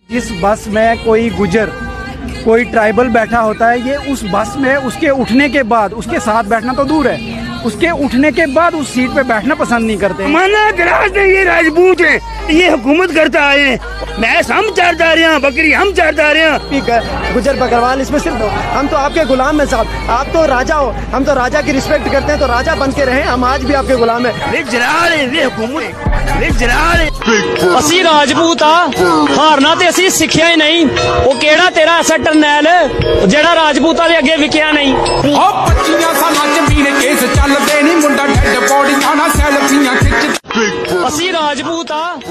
जिस बस में कोई गुजर, कोई ट्राइबल बैठा होता है, ये उस बस में उसके उठने के बाद, उसके साथ बैठना तो दूर है, उसके उठने के बाद उस सीट पे बैठना पसंद नहीं करते। मना दराज नहीं, ये राजपूत है, ये हुकूमत करता आए, भैंस हम चारता रहे हैं, बकरी हम चारता रहे हैं। गुजर बकरवाल इसमें सिर्फ हम तो आपके गुलाम हैं साहब, आप तो राजा हो, हम तो राजा की रिस्पेक्ट करते हैं, तो राजा बन के रहे, हम आज भी आपके गुलाम हैं। असी राजपूत हारना ते असी सिखिया ही नहीं। वो केड़ा तेरा ऐसा टरनैल जेड़ा राजपूतां दे अगे विकिया नहीं। 25 सालां च मीर केस चलदे नहीं, मुंडा डेड बॉडी खाना सैल्फियां खिच। असी राजपूत